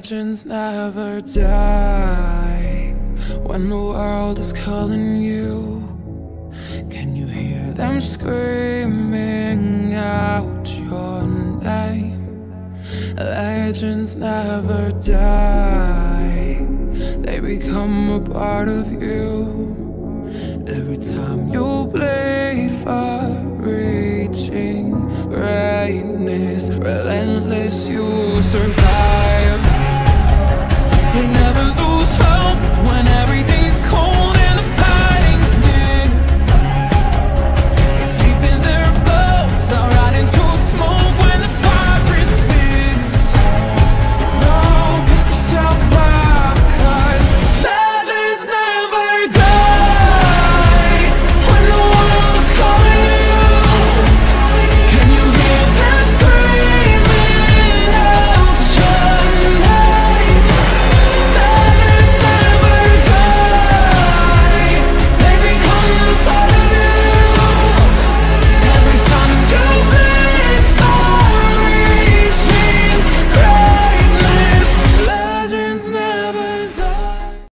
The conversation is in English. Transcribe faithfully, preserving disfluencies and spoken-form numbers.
Legends never die. When the world is calling you, can you hear them screaming out your name? Legends never die. They become a part of you. Every time you play for reaching greatness, relentless, you survive.